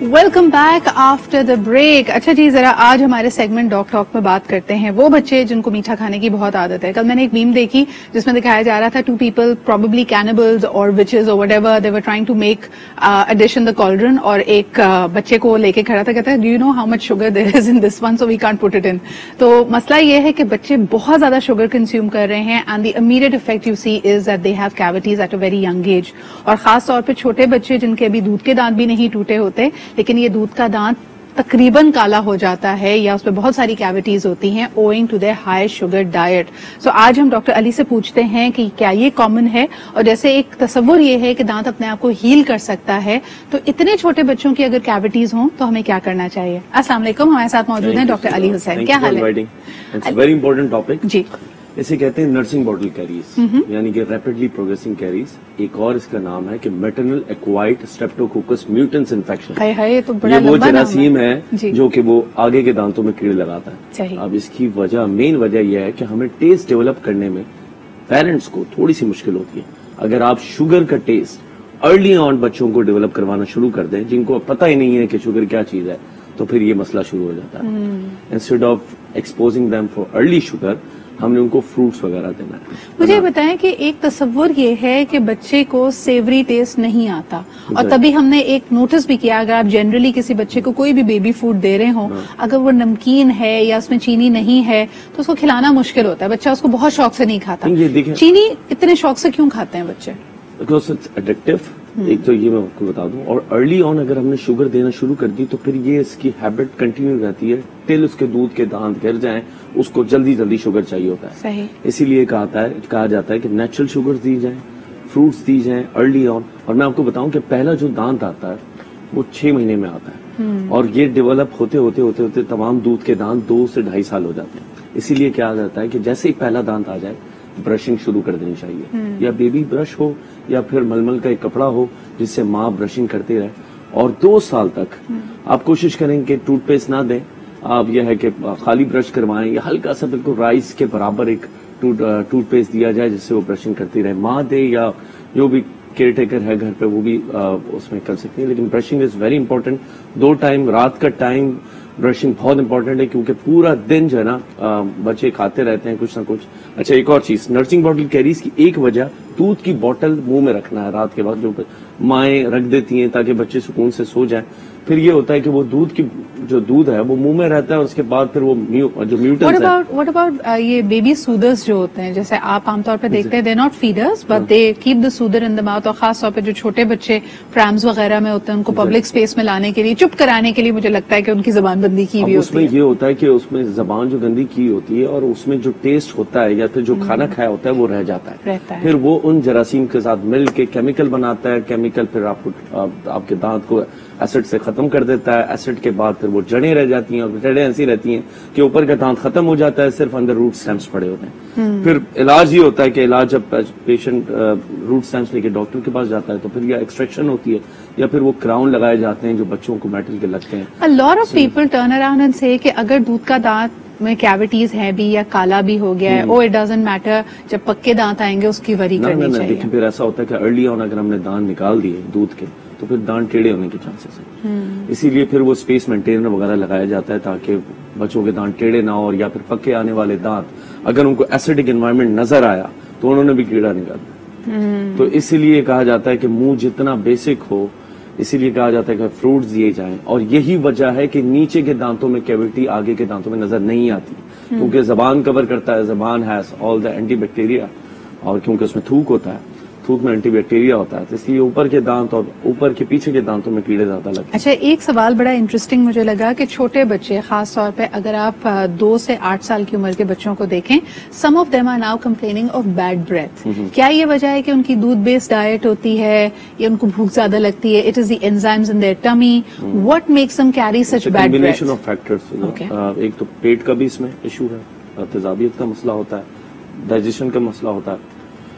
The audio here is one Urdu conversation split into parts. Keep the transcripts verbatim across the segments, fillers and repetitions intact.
Welcome back after the break. اچھا جی, ذرا آج ہمارے سیگمنٹ ڈاک ٹاک میں بات کرتے ہیں وہ بچے جن کو میٹھا کھانے کی بہت عادت ہے. کل میں نے ایک میم دیکھی جس میں دکھایا جا رہا تھا ٹو پیپل پروبیبلی کینیبلز اور وچز اور whatever, they were trying to make a dish in the cauldron, اور ایک بچے کو لے کے کھڑا تھا, کہتا ہے do you know how much sugar there is in this one so we can't put it in. تو مسئلہ یہ ہے کہ بچے بہت زیادہ شوگر کنزیوم کر رہے ہیں and the immediate effect you see is that they have cavities at a very young age, اور خاص طور پہ چھوٹے بچے جن کے ابھی دودھ کے دانت بھی نہیں ٹوٹے ہوتے لیکن یہ دودھ کا دانت تقریباً کالا ہو جاتا ہے یا اس پہ بہت ساری کیوٹیز ہوتی ہیں owing to their high sugar diet. So آج ہم ڈاکٹر علی سے پوچھتے ہیں کہ کیا یہ کامن ہے, اور جیسے ایک تصور یہ ہے کہ دانت اپنے آپ کو ہیل کر سکتا ہے, تو اتنے چھوٹے بچوں کی اگر کیوٹیز ہوں تو ہمیں کیا کرنا چاہیے. السلام علیکم, ہمارے ساتھ موجود ہیں ڈاکٹر علی حسین. کیا حال ہے؟ Very important topic. جی, اسے کہتے ہیں نرسنگ باٹل کیریز, یعنی کہ ریپڈلی پروگریسنگ کیریز. ایک اور اس کا نام ہے کہ maternal acquired streptococcus mutans infection. یہ وہ جراثیم ہے جو کہ وہ آگے کے دانتوں میں کیڑے لگاتا ہے. اب اس کی وجہ, مین وجہ یہ ہے کہ ہمیں ٹیسٹ ڈیولپ کرنے میں پیرنٹس کو تھوڑی سی مشکل ہوتی ہے. اگر آپ شوگر کا ٹیسٹ ارلی آن بچوں کو ڈیولپ کروانا شروع کر دیں جن کو پتہ ہی نہیں ہے کہ شوگر کیا چیز ہے, تو پھر یہ مسئلہ شروع ہو جاتا ہے. Instead of exposing them for early sugar, ہم نے ان کو فروٹس وغیرہ دینا ہے. مجھے بتائیں کہ ایک تصور یہ ہے کہ بچے کو سیوری ٹیسٹ نہیں آتا, اور تبھی ہم نے ایک نوٹس بھی کیا, اگر آپ جنرلی کسی بچے کو کوئی بھی بیبی فوڈ دے رہے ہوں, اگر وہ نمکین ہے یا اس میں چینی نہیں ہے تو اس کو کھلانا مشکل ہوتا ہے. بچہ اس کو بہت شوق سے نہیں کھاتا. چینی اتنے شوق سے کیوں کھاتے ہیں بچے؟ Because it's addictive. ایک تو یہ میں آپ کو بتا دوں, اور ارلی آن اگر ہم نے شوگر دینا شروع کر دی تو پھر یہ اس کی ہیبٹ کنٹینیو رہتی ہے ٹل اس کے دودھ کے دانت گر جائیں, اس کو جلدی جلدی شوگر چاہیے ہوتا ہے. صحیح. اسی لیے کہا جاتا ہے کہ نیچرل شوگر دی جائیں, فروٹس دی جائیں ارلی آن. اور میں آپ کو بتاؤں کہ پہلا جو دانت آتا ہے وہ چھ مہینے میں آتا ہے, اور یہ ڈیولپ ہوتے ہوتے ہوتے ہوتے تمام دودھ کے دانت دو سے ڈھائی سال ہو جاتے ہیں. اسی لیے کہا جاتا ہے کہ جیسے ہی پہلا دانت آ جائے برشنگ شروع کر دینی چاہیے, یا بیبی برش ہو یا پھر ململ کا ایک کپڑا ہو جس سے ماں برشنگ کرتی رہے. اور دو سال تک آپ کوشش کریں کہ ٹوتھ پیسٹ نہ دیں, آپ یہ ہے کہ خالی برش کروائیں یا ہلکا سا بالکل رائس کے برابر ایک ٹوتھ پیسٹ دیا جائے جس سے وہ برشنگ کرتی رہے. ماں دے یا جو بھی کیئر ٹیکر ہے گھر پہ وہ بھی اس میں کر سکتے ہیں, لیکن برشنگ از ویری امپورٹنٹ. دو ٹائم رات کا ٹائم برشنگ بہت امپورٹنٹ ہے, کیونکہ پورا دن جو ہے نا بچے کھاتے رہتے ہیں کچھ نہ کچھ. اچھا, ایک اور چیز, نرسنگ باٹل کیریز کی ایک وجہ دودھ کی بوٹل منہ میں رکھنا ہے رات کے وقت, جو مائیں رکھ دیتی ہیں تاکہ بچے سکون سے سو جائیں. پھر یہ ہوتا ہے کہ وہ دودھ کی جو دودھ ہے وہ منہ میں رہتا ہے, اور اس کے بعد پھر وہ جو میوٹنس ہے. واٹ اباؤٹ یہ بیبی سودرز جو ہوتے ہیں, جیسے آپ عام طور پہ دیکھتے ہیں, they not feeders but they keep the soother in the mouth, اور خاص طور پہ جو چھوٹے بچے پرامز وغیرہ میں ہوتے ہیں ان کو پبلک اسپیس میں لانے کے لیے, چپ کرانے کے لیے, مجھے لگتا ہے کہ ان کی زبان بندی کی ہوئی ہوتی ہے. اس میں یہ ہوتا ہے کہ اس میں زبان جو گندی کی ہوتی ہے اور اس میں جو ٹیسٹ ہوتا ہے یا پھر جو کھانا کھایا ہوتا ہے وہ رہ جاتا ہے, پھر وہ ان جراثیم کے ساتھ مل کے کیمیکل بناتا ہے. کیمیکل پھر آپ کو آپ کے دانت کو ایسڈ سے ختم کر دیتا ہے. ایسڈ کے بعد پھر وہ جڑیں رہ جاتی ہیں, اور جڑیں ایسی رہتی ہیں کہ اوپر کا دانت ختم ہو جاتا ہے, صرف اندر روٹ اسٹیمس پڑے ہوتے ہیں. پھر علاج یہ ہوتا ہے کہ علاج جب پیشنٹ روٹ اسٹیمس لے کے ڈاکٹر کے پاس جاتا ہے تو پھر یا ایکسٹریکشن ہوتی ہے یا پھر وہ کراؤن لگائے جاتے ہیں جو بچوں کو میٹل کے لگتے ہیں. A lot of people turn around and say کہ اگر دودھ کا دانت میں کیوٹیز ہیں بھی یا کالا بھی ہو گیا ہے, او اٹ ڈزنٹ میٹر, جب پکے دانت آئیں گے اس کی وری کرنی چاہیے. دیکھیں پھر ایسا ہوتا ہے کہ ارلی آن اگر ہم نے دانت نکال دیے دودھ کے تو پھر دانت ٹیڑھے ہونے کے چانسز ہیں. اسی لیے پھر وہ اسپیس مینٹینر وغیرہ لگایا جاتا ہے تاکہ بچوں کے دانت ٹیڑھے نہ ہو, یا پھر پکے آنے والے دانت اگر ان کو ایسیڈک انوائرمنٹ نظر آیا تو انہوں نے بھی کیڑا نکالا. تو اسی لیے کہا جاتا ہے کہ منہ جتنا بیسک ہو, اسی لیے کہا جاتا ہے کہ فروٹس دیے جائیں. اور یہی وجہ ہے کہ نیچے کے دانتوں میں کیوٹی آگے کے دانتوں میں نظر نہیں آتی, کیونکہ زبان کور کرتا ہے. زبان has all the anti bacteria, اور کیونکہ اس میں تھوک ہوتا ہے, تھوک میں اینٹی بیکٹیریا ہوتا ہے, تو اس لیے اوپر کے دانت اور اوپر کے پیچھے کے دانتوں میں کیڑے زیادہ لگتے ہیں. اچھا, ایک سوال بڑا انٹرسٹنگ مجھے لگا کہ چھوٹے بچے, خاص طور پہ اگر آپ دو سے آٹھ سال کی عمر کے بچوں کو دیکھیں, some of them are now complaining of bad breath. کیا یہ وجہ ہے کہ ان کی دودھ بیسڈ ڈائٹ ہوتی ہے یا ان کو بھوک زیادہ لگتی ہے؟ It is the enzymes in their tummy. What makes them carry such bad breath? Combination of factors. ایک تو پیٹ کا بھی اس میں ایشو ہے, تیزابیت کا مسئلہ ہوتا ہے, ڈائجیشن کا مسئلہ ہوتا ہے,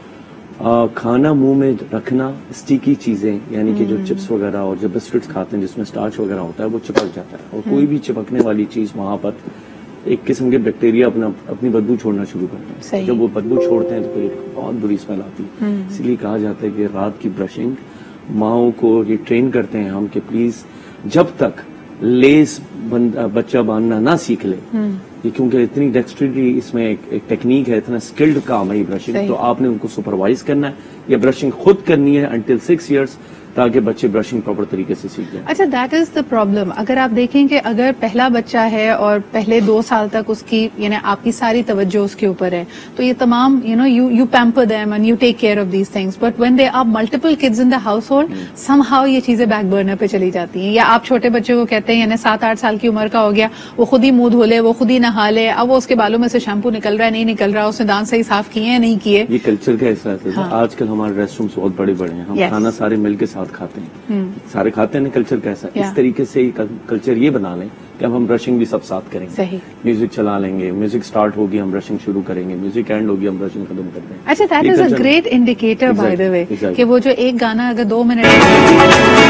کھانا منہ میں رکھنا, اسٹیکی چیزیں یعنی کہ جو چپس وغیرہ اور جو بسکٹس کھاتے ہیں جس میں سٹارچ وغیرہ ہوتا ہے وہ چپک جاتا ہے, اور کوئی بھی چپکنے والی چیز وہاں پر ایک قسم کے بیکٹیریا اپنا اپنی بدبو چھوڑنا شروع کرتے ہیں. جب وہ بدبو چھوڑتے ہیں تو پھر ایک بہت بری اسمیل آتی ہے. اس لیے کہا جاتا ہے کہ رات کی برشنگ ماؤں کو یہ ٹرین کرتے ہیں ہم کہ پلیز جب تک لیس بچہ باندھنا نہ سیکھ لے, یہ کیونکہ اتنی ڈیکسٹریٹی اس میں ایک ٹیکنیک ہے, اتنا اسکلڈ کام ہے یہ برشنگ, تو آپ نے ان کو سپروائز کرنا ہے. یہ برشنگ خود کرنی ہے انٹل سکس ایئرس, تاکہ بچے برشنگ پراپر طریقے سے سیکھ جائیں. اچھا, دیٹ از دا پرابلم. اگر آپ دیکھیں کہ اگر پہلا بچہ ہے اور پہلے دو سال تک اس کی یعنی آپ کی ساری توجہ اس کے اوپر ہے, تو یہ تمام you know you you pamper them and you take care of these things, but when they are multiple kids in the household, somehow یہ چیزیں بیک برنر پہ چلی جاتی ہیں. یا آپ چھوٹے بچے کو کہتے ہیں یعنی سات آٹھ سال کی عمر کا ہو گیا, وہ خود ہی منہ دھو لے, وہ خود ہی نہا لے, اب وہ اس کے بالوں میں سے شیمپو نکل رہا ہے نہیں نکل رہا, اس نے دانت صحیح صاف کیے ہیں نہیں کیے. یہ کلچر کا حصہ ہے. آج کل ہمارے ریسٹورینٹس بہت بڑے بڑے ہیں, ہم کھانا سارے مل کے ساتھ کھاتے ہیں, سارے کھاتے ہیں. کلچر کیسا ہے, اس طریقے سے کلچر یہ بنا لیں کہ اب ہم برشنگ بھی سب ساتھ کریں گے. میوزک چلا لیں گے, میوزک سٹارٹ ہوگی ہم برشنگ شروع کریں گے, میوزک اینڈ ہوگی ہم برشنگ ختم کر دیں گے. اچھا, that is a great indicator by the way کہ وہ جو ایک گانا اگر دو منٹ